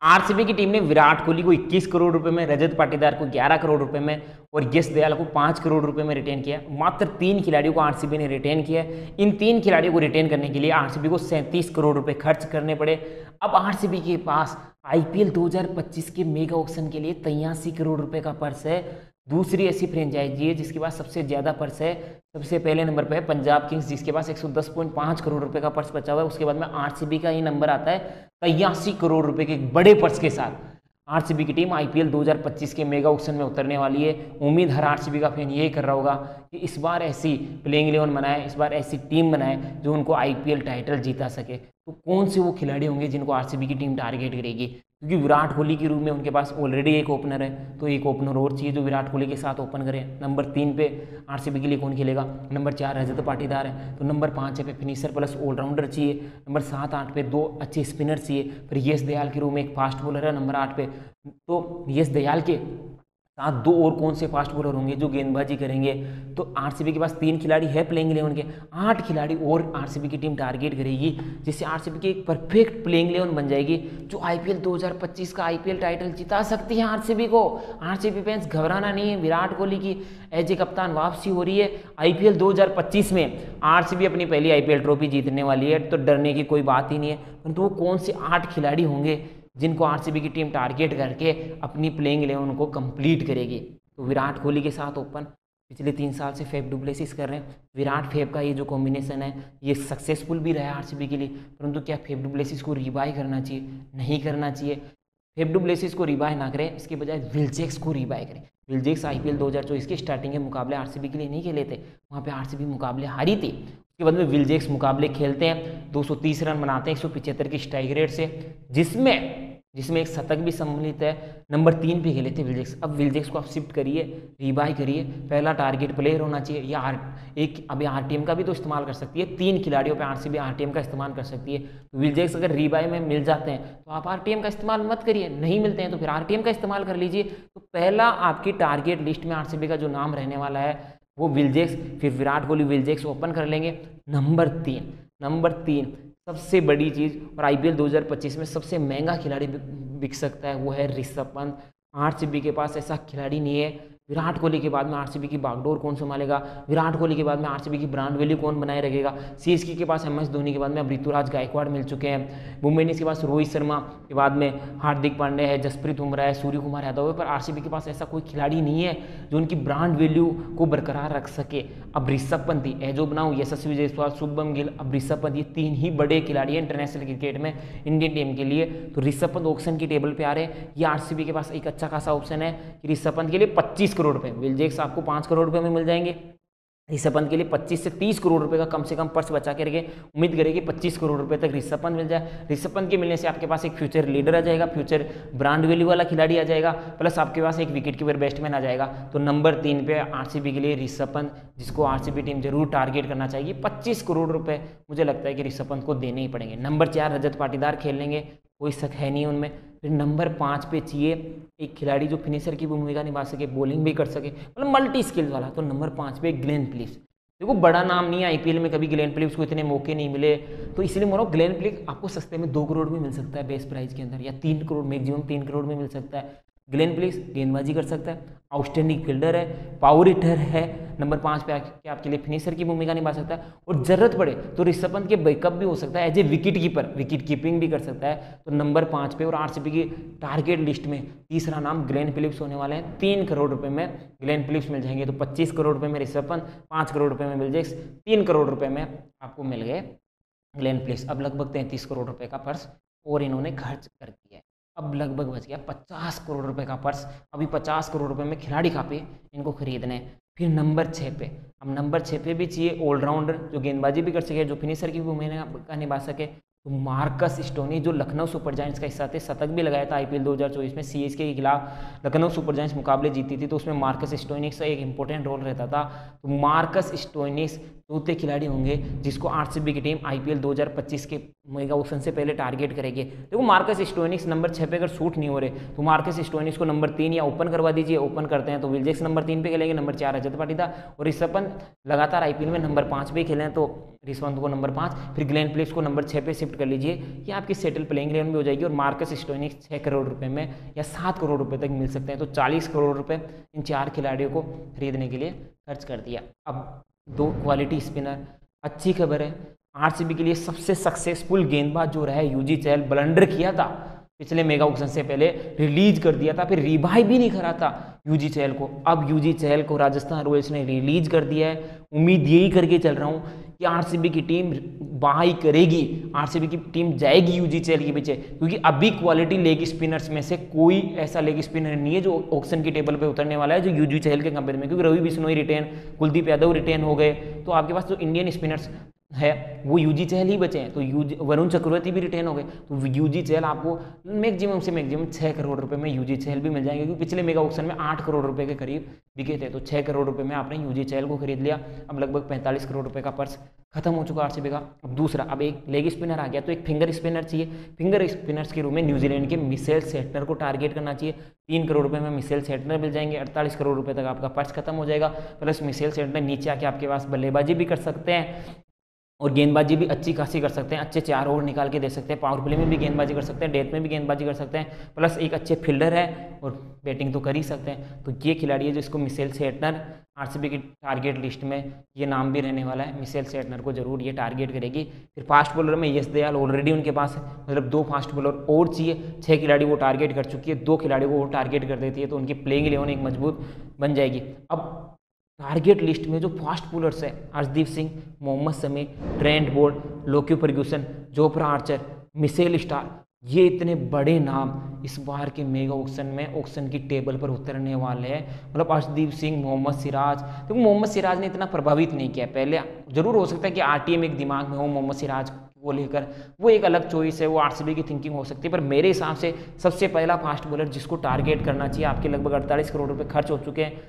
RCB की team ने विराट कोहली को 21 करोड़ रुपए में, रजत पाटीदार को 11 करोड़ रुपए में और यश दयाल को 5 करोड़ रुपए में रिटेन किया। मात्र 3 खिलाड़ियों को आरसीबी ने रिटेन किया। इन 3 खिलाड़ियों को रिटेन करने के लिए आरसीबी को 37 करोड़ रुपए खर्च करने पड़े। अब आरसीबी के पास आईपीएल 2025 के मेगा ऑक्शन के लिए 83 करोड़ रुपए का पर्स है। दूसरी ऐसी फ्रेंचाइजी है जिसके पास सबसे ज़्यादा पर्स है। सबसे पहले नंबर पर है पंजाब किंग्स, जिसके पास 110.5 करोड़ रुपए का पर्स बचा हुआ है। उसके बाद में आरसीबी का ही नंबर आता है 83 करोड़ रुपए के बड़े पर्स के साथ। आरसीबी की टीम आईपीएल 2025 के मेगा ऑक्शन में उतरने वाली है। उम्मीद हर आरसीबी का फैन यही कर रहा होगा कि इस बार ऐसी प्लेइंग 11 बनाए, इस बार ऐसी टीम बनाए जो उनको आईपीएल टाइटल जीता सके। तो कौन से वो खिलाड़ी होंगे जिनको आरसीबी की टीम टारगेट करेगी? क्योंकि विराट कोहली के रूप में उनके पास ऑलरेडी एक ओपनर है, तो एक ओपनर और चाहिए जो विराट कोहली के साथ ओपन करे। नंबर 3 पे आरसीबी के लिए कौन खेलेगा? नंबर 4 रजत पाटीदार है, तो नंबर 5 पे फिनिशर प्लस ऑलराउंडर चाहिए। नंबर 7, 8 पे 2 अच्छे स्पिनर चाहिए। फिर यश दयाल के रूप में एक फास्ट बॉलर है नंबर 8 पे, तो यश दयाल के साथ 2 और कौन से फास्ट बॉलर होंगे जो गेंदबाजी करेंगे? तो आरसीबी के पास 3 खिलाड़ी है प्लेइंग 11 के, 8 खिलाड़ी और आरसीबी की टीम टारगेट करेगी, जिससे आरसीबी की एक परफेक्ट प्लेइंग 11 बन जाएगी जो आईपीएल 2025 का आईपीएल टाइटल जिता सकती है आरसीबी को। आरसीबी फैंस घबराना नहीं है, विराट कोहली की एज ए कप्तान वापसी हो रही है। आईपीएल 2025 में आरसीबी अपनी पहली आईपीएल ट्रॉफी जीतने वाली है, तो डरने की कोई बात ही नहीं है। परंतु वो कौन से 8 खिलाड़ी होंगे जिनको आरसीबी की टीम टारगेट करके अपनी प्लेइंग 11 को कंप्लीट करेगी? तो विराट कोहली के साथ ओपन पिछले 3 साल से फेफ डु प्लेसिस कर रहे हैं। विराट फेफ का ये जो कॉम्बिनेशन है ये सक्सेसफुल भी रहा है आरसीबी के लिए, परंतु क्या फेफ डु प्लेसिस को रिबाई करना चाहिए? नहीं करना चाहिए। फेफ डु प्लेसिस को रिबाई ना करें, इसके बजाय विल जैक्स को रिबाई करें। विल जैक्स आईपीएल 2024 के स्टार्टिंग के मुकाबले आरसीबी के लिए नहीं खेले थे, वहाँ पे आरसीबी मुकाबले हारी थी। उसके बाद में विल जैक्स मुकाबले खेलते हैं, 230 रन बनाते हैं 175 की स्ट्राइक रेट से, जिसमें एक शतक भी सम्मिलित है। नंबर 3 पे खेले थे विल जैक्स। अब विल जैक्स को आप शिफ्ट करिए, रिबाई करिए, पहला टारगेट प्लेयर होना चाहिए। या अभी आरटीएम का भी तो इस्तेमाल कर सकती है, 3 खिलाड़ियों पे आरसीबी आरटीएम का इस्तेमाल कर सकती है। तो विल जैक्स अगर रिबाई में मिल जाते हैं तो आप आरटीएम का इस्तेमाल मत करिए, नहीं मिलते हैं तो फिर आरटीएम का इस्तेमाल कर लीजिए। तो पहला आपकी टारगेट लिस्ट में आरसीबी का जो नाम रहने वाला है वो विल जैक्स, फिर Virat Kohli Will Jacks open कर लेंगे। नंबर 3 सबसे बड़ी चीज़ और आईपीएल 2025 में सबसे महंगा खिलाड़ी बिक सकता है वो है ऋषभ पंत। आरसीबी के पास ऐसा खिलाड़ी नहीं है। विराट कोहली के बाद में आरसीबी की बागडोर कौन संभालेगा? विराट कोहली के बाद में आरसीबी की ब्रांड वैल्यू कौन बनाए रखेगा? सीएसके के पास एमएस धोनी के बाद में अब ऋतुराज गायकवाड़ मिल चुके हैं। मुंबई इंडियंस के पास रोहित शर्मा के बाद में हार्दिक पांड्या है, जसप्रीत बुमराह है, सूर्य कुमार यादव है, पर आरसीबी के पास ऐसा कोई खिलाड़ी नहीं है जो उनकी ब्रांड वैल्यू को बरकरार रख सके। अब ऋषभ पंत ही एजो बनाओ, यशस्वी जायसवाल, शुभमन गिल, अब ऋषभ पंत, ये 3 ही बड़े खिलाड़ी हैं इंटरनेशनल क्रिकेट में इंडियन टीम के लिए। तो ऋषभ पंत ऑक्शन की टेबल पे आ रहे हैं। ये आरसीबी के पास एक अच्छा खासा ऑप्शन है कि ऋषभ पंत के लिए 25 करोड़ रुपए, विल जैक्स आपको 5 करोड़ रुपए में मिल जाएंगे। ऋषभ पंत के लिए 25 से 30 करोड़ रुपए का कम से कम पर्स बचा के रखे। उम्मीद करें कि 25 करोड़ रुपए तक ऋषभ पंत मिल जाए। ऋषभ पंत के मिलने से आपके पास एक फ्यूचर लीडर आ जाएगा, फ्यूचर ब्रांड वैल्यू वाला खिलाड़ी आ जाएगा, प्लस आपके पास एक विकेट कीपर बैट्समैन आ जाएगा। तो नंबर 3 पे आरसीबी के लिए ऋषभ पंत, जिसको आरसीबी टीम जरूर टारगेट करना चाहिए। 25 करोड़ रुपए मुझे लगता है कि ऋषभ पंत को देने ही पड़ेंगे। नंबर 4 रजत पाटीदार खेल लेंगे, कोई शक है नहीं उनमें। फिर नंबर 5 पे चाहिए एक खिलाड़ी जो फिनिशर की भूमिका निभा सके, बॉलिंग भी कर सके, मतलब मल्टी स्किल्स वाला। तो नंबर 5 पे ग्लेन फिलिप्स। देखो बड़ा नाम नहीं है आईपीएल में, कभी ग्लेन फिलिप्स को इतने मौके नहीं मिले, तो इसलिए मोनो ग्लेन फिलिप्स आपको सस्ते में 2 करोड़ में मिल सकता है बेस्ट प्राइस के अंदर, या 3 करोड़, मैक्सिमम 3 करोड़ में मिल सकता है। ग्लेन फिलिप्स गेंदबाजी कर सकता है, आउटस्टैंडिंग फील्डर है, पावर हिटर है। नंबर 5 पे आके आपके लिए फिनिशर की भूमिका निभा सकता है, और जरूरत पड़े तो ऋषभ पंत के बैकअप भी हो सकता है, as a wicket keeper, wicket keeping भी कर सकता है। तो नंबर 5 पे और आरसीबी की टारगेट लिस्ट में तीसरा नाम ग्लेन फिलिप्स होने वाले हैं। 3 करोड़ रुपए में ग्लेन फिलिप्स मिल जाएंगे। तो 25 करोड़ रुपए में ऋषभ पंत, 5 करोड़ रुपए में विल जैक्स, 3 करोड़ रुपए में आपको मिल गए ग्लेन फिलिप्स। अब लगभग 33 करोड़ रुपए का पर्स और इन्होंने खर्च कर दिया है। अब लगभग बच गया 50 करोड़ रुपए का पर्स। अभी 50 करोड़ रुपए में खिलाड़ी कहाँ पे इनको खरीदने। फिर नंबर 6 पे, अब नंबर 6 पे भी चाहिए ऑलराउंडर जो गेंदबाजी भी कर सके, जो फिनिशर की भूमिका निभा सके। तो मार्कस स्टोनी जो लखनऊ सुपर जायंट्स का हिस्सा थे, शतक भी लगाया था आईपीएल 2024 में, सीएसके के खिलाफ लखनऊ सुपर जायंट्स मुकाबले जीती थी, तो उसमें मार्कस स्टोइनिस का एक इंपॉर्टेंट रोल रहता था। तो मार्कस स्टोइनिस चौथे खिलाड़ी होंगे जिसको आरसीबी की टीम आईपीएल 2025 के मेगा ऑक्शन से पहले टारगेट करेगी। देखो मार्कस स्टोइनिस नंबर 6 पे अगर शूट नहीं हो रहे तो मार्कस स्टोइनिस को नंबर 3 या ओपन करवा दीजिए। ओपन करते हैं तो विल जैक्स नंबर 3 पे खेलेंगे, नंबर 4 रजत पाटीदार और ऋषभ पंत लगातार आईपीएल में नंबर 5 पे खेले हैं तो ऋषभ पंत को नंबर 5, फिर ग्लेन फिलिप्स को नंबर 6 पे शिफ्ट कर लीजिए। ये आपकी सेटल प्लेइंग इलेवन में हो जाएगी और मार्कस स्टोइनिस 6 करोड़ रुपए में या 7 करोड़ रुपए तक मिल सकते हैं। तो 40 करोड़ रुपए इन 4 खिलाड़ियों को खरीदने के लिए खर्च कर दिया। अब 2 क्वालिटी स्पिनर, अच्छी खबर है आरसीबी के लिए सबसे सक्सेसफुल गेंदबाज जो रहा है यूजी चहल, ब्लंडर किया था पिछले मेगा ऑक्शन से पहले, रिलीज कर दिया था, फिर रिवाइव भी नहीं करा था यूजी चहल को। अब यूजी चहल को राजस्थान रॉयल्स ने रिलीज कर दिया है। उम्मीद यही करके चल रहा हूँ कि आरसीबी की टीम बाई करेगी, आरसीबी की टीम जाएगी यूजी चहल के पीछे, क्योंकि अभी क्वालिटी लेग स्पिनर्स में से कोई ऐसा लेग स्पिनर नहीं है जो ऑक्शन की टेबल पे उतरने वाला है जो यूजी चहल के कंपेयर में, क्योंकि रवि बिश्नोई रिटेन, कुलदीप यादव रिटेन हो गए, तो आपके पास जो इंडियन स्पिनर्स है वो यूजी चहल ही बचे हैं। तो वरुण चक्रवर्ती भी रिटेन हो गए, तो यूजी चहल आपको मैक्सिमम से मैक्सिमम 6 करोड़ रुपए में यूजी चहल भी मिल जाएंगे, क्योंकि पिछले मेगा ऑक्शन में 8 करोड़ रुपए के करीब बिके थे। तो 6 करोड़ रुपए में आपने यूजी चहल को खरीद लिया। अब लगभग 45 करोड़ रुपए का पर्स खत्म हो चुका आरसीबी का। अब दूसरा, अब एक लेग स्पिनर आ गया तो एक फिंगर स्पिनर चाहिए। फिंगर स्पिनर्स के रूप में न्यूजीलैंड के मिशेल सेटनर को टारगेट करना चाहिए। 3 करोड़ रुपए में मिशेल सेटनर मिल जाएंगे, 48 करोड़ रुपए तक आपका पर्स खत्म हो जाएगा। प्लस मिशेल सेटनर नीचे आके आपके पास बल्लेबाजी भी कर सकते हैं और गेंदबाजी भी अच्छी खासी कर सकते हैं, अच्छे 4 ओवर निकाल के दे सकते हैं, पावर प्ले में भी गेंदबाजी कर सकते हैं, डेथ में भी गेंदबाजी कर सकते हैं, प्लस एक अच्छे फील्डर है और बैटिंग तो कर ही सकते हैं। तो ये खिलाड़ी है जिसको मिशेल सेटनर आरसीबी की टारगेट लिस्ट में ये नाम भी रहने वाला है। मिशेल सेटनर को जरूर ये टारगेट करेगी। फिर फास्ट बॉलर में यश दयाल ऑलरेडी उनके पास है, मतलब 2 फास्ट बॉलर और चाहिए। 6 खिलाड़ी वो टारगेट कर चुकी है, 2 खिलाड़ियों को वो टारगेट कर देती है, तो उनकी प्लेइंग इलेवन एक मजबूत बन जाएगी। अब टारगेट लिस्ट में जो फास्ट बॉलर्स है, Arshdeep Singh, Mohammed Shami, Trent Boult, Lockie Ferguson, Jofra Archer, Mitchell Starc, ये इतने बड़े नाम इस बार के मेगा ऑक्शन में ऑक्शन की टेबल पर उतरने वाले हैं। मतलब अर्शदीप सिंह, मोहम्मद सिराज, तो मोहम्मद सिराज ने इतना प्रभावित नहीं किया। पहले जरूर हो सकता है कि आरटीएम एक दिमाग में हो मोहम्मद सिराज को लेकर, वो एक अलग चॉइस है, वो आरसीबी की थिंकिंग हो सकती है, पर मेरे हिसाब से सबसे पहला फास्ट बॉलर जिसको टारगेट करना चाहिए, आपके लगभग 48 करोड़ रुपये खर्च हो चुके हैं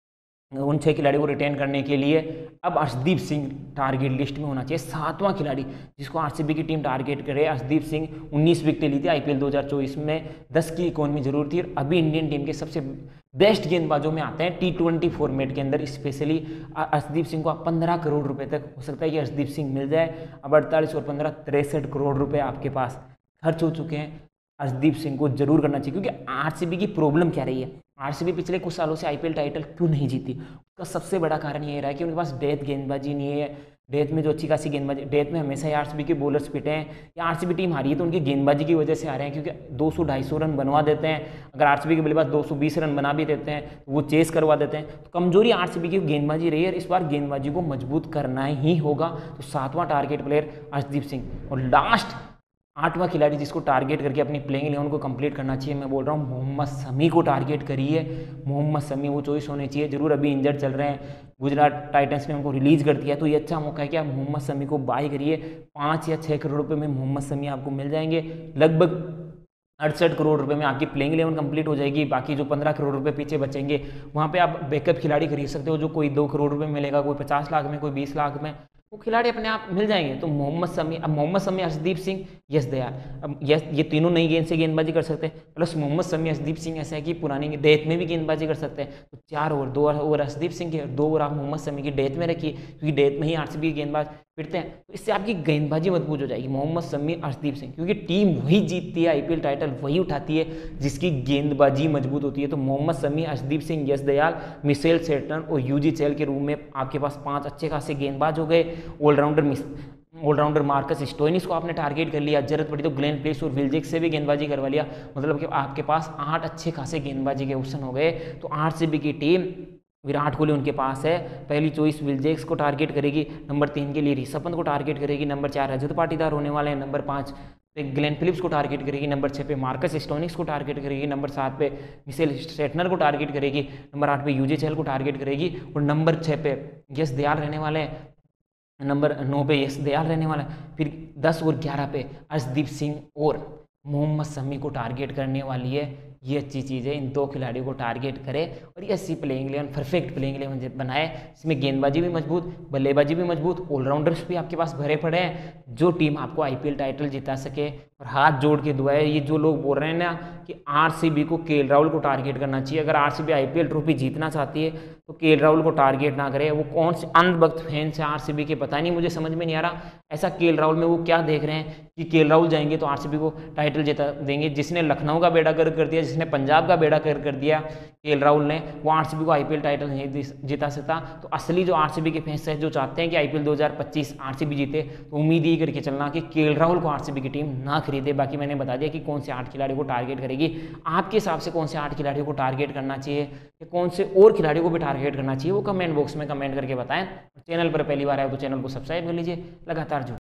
उन 6 खिलाड़ियों को रिटेन करने के लिए। अब अर्शदीप सिंह टारगेट लिस्ट में होना चाहिए, 7वां खिलाड़ी जिसको आरसीबी की टीम टारगेट करे। अर्शदीप सिंह 19 विकेटें ली थी आईपीएल 2024 में, 10 की इकोनॉमी जरूर थी और अभी इंडियन टीम के सबसे बेस्ट गेंदबाजों में आते हैं T20 फॉर्मेट के अंदर। स्पेशली अर्शदीप सिंह को आप 15 करोड़ रुपए तक हो सकता है कि अर्शदीप सिंह मिल जाए। अब 48 और 15 63 करोड़ रुपए आपके पास खर्च हो चुके हैं। अर्शदीप सिंह को जरूर करना चाहिए, क्योंकि आरसीबी की प्रॉब्लम क्या रही है, आरसीबी पिछले कुछ सालों से आईपीएल टाइटल क्यों नहीं जीती, उसका सबसे बड़ा कारण ये रहा है कि उनके पास डेथ गेंदबाजी नहीं है। डेथ में जो अच्छी खासी गेंदबाजी, डेथ में हमेशा ही आरसीबी के बॉलर्स पिटे हैं, या आरसीबी टीम हारी है तो उनकी गेंदबाजी की वजह से आ रहे हैं, क्योंकि 200-250 रन बनवा देते हैं। अगर आरसीबी के बल्लेबाज 220 रन बना भी देते हैं तो वो चेस करवा देते हैं। तो कमजोरी आरसीबी की गेंदबाजी रही है और इस बार गेंदबाजी को मजबूत करना ही होगा। तो 7वां टारगेट प्लेयर अर्शदीप सिंह और लास्ट 8वां खिलाड़ी जिसको टारगेट करके अपनी प्लेइंग इलेवन को कंप्लीट करना चाहिए, मैं बोल रहा हूँ मोहम्मद शमी को टारगेट करिए। मोहम्मद शमी वो चॉइस होनी चाहिए, जरूर अभी इंजर्ड चल रहे हैं, गुजरात टाइटंस ने उनको रिलीज कर दिया, तो ये अच्छा मौका है कि आप मोहम्मद शमी को बाय करिए। 5 या 6 करोड़ रुपए में मोहम्मद शमी आपको मिल जाएंगे। लगभग 68 करोड़ रुपए में आपकी प्लेइंग इलेवन कंप्लीट हो जाएगी। बाकी जो 15 करोड़ रुपए पीछे बचेंगे वहाँ पे आप बैकअप खिलाड़ी खरीद सकते हो, जो कोई 2 करोड़ रुपए मिलेगा, कोई 50 लाख में, कोई 20 लाख में, वो खिलाड़ी अपने आप मिल जाएंगे। तो मोहम्मद शमी, अब मोहम्मद शमी, अर्शदीप सिंह, यश दयाल, अब ये तीनों नई गेंद से गेंदबाजी कर सकते हैं। प्लस मोहम्मद शमी, अर्शदीप सिंह ऐसा है कि पुरानी डेथ में भी गेंदबाजी कर सकते हैं। तो 4 ओवर, 2 ओवर अर्शदीप सिंह के, 2 ओवर आप मोहम्मद शमी की डेथ में रखिए, क्योंकि डेथ में ही आरसीबी के गेंदबाज फिरते हैं, तो इससे आपकी गेंदबाजी मजबूत हो जाएगी। मोहम्मद शमी, अर्शदीप सिंह, क्योंकि टीम वही जीतती है, आईपीएल टाइटल वही उठाती है जिसकी गेंदबाजी मजबूत होती है। तो मोहम्मद शमी, अर्शदीप सिंह, यश दयाल, मिशेल सेटनर और यूजी चहल के रूम में आपके पास 5 अच्छे खासे गेंदबाज हो गए। ऑलराउंडर मार्कस स्टोइनिस को आपने टारगेट कर लिया, जरूरत पड़ी तो ग्लेन फिलिप्स और विल जैक्स से भी गेंदबाजी करवा लिया, मतलब कि आपके पास 8 अच्छे खासे गेंदबाजी के ऑप्शन हो गए। तो आरसीबी की टीम, विराट कोहली उनके पास है, पहली चॉइस विल जैक्स को टारगेट करेगी, नंबर 3 के लिए ऋषभ पंत को टारगेट करेगी, नंबर 4 रजत पाटीदार होने वाले हैं, नंबर 5 पे ग्लेन फिलिप्स को टारगेट करेगी, नंबर 6 पे मार्कस स्टोइनिस को टारगेट करेगी, नंबर 7 पे मिशेल सेटनर को टारगेट करेगी, नंबर 8 पे यूजी चहल को टारगेट करेगी और नंबर 6 पे यश दयाल रहने वाले हैं, नंबर 9 पे यश दयाल रहने वाला है। फिर 10 और 11 पे अर्शदीप सिंह और मोहम्मद शमी को टारगेट करने वाली है ये अच्छी चीज़ है। इन 2 खिलाड़ियों को टारगेट करें और ये अच्छी playing eleven, perfect playing eleven बनाए। इसमें गेंदबाजी भी मजबूत, बल्लेबाजी भी मजबूत, ऑलराउंडर्स भी आपके पास भरे पड़े हैं, जो टीम आपको IPL टाइटल जिता सके। और हाथ जोड़ के दुआ है, ये जो लोग बोल रहे हैं ना कि RCB को KL राहुल को टारगेट करना चाहिए, अगर RCB IPL ट्रॉफी जीतना चाहती है तो KL राहुल को टारगेट ना करे। वो कौन से अंधभक्त फैंस है RCB के, पता नहीं, मुझे समझ में नहीं आ रहा। ऐसा KL राहुल में वो क्या देख रहे हैं कि KL राहुल जाएंगे तो RCB को टाइटल जिता देंगे। जिसने लखनऊ का बेड़ा गर्क कर दिया, जिसने पंजाब का बेड़ा गर्क कर दिया KL राहुल ने, वो RCB को IPL टाइटल नहीं जिता सकता। तो असली जो RCB के फैंस है, जो चाहते हैं कि IPL 2025 RCB जीते, तो उम्मीद ही करके चलना कि KL राहुल को RCB की टीम ना खरीदे। बाकी मैंने बता दिया कि कौन से 8 खिलाड़ियों को टारगेट करेगी। आपके हिसाब से कौन से 8 खिलाड़ियों को टारगेट करना चाहिए या कौन से और खिलाड़ियों को भी टारगेट करना चाहिए, वो कमेंट बॉक्स में कमेंट करके बताएं। चैनल पर पहली बार आए तो चैनल को सब्सक्राइब कर लीजिए, लगातार जुड़े।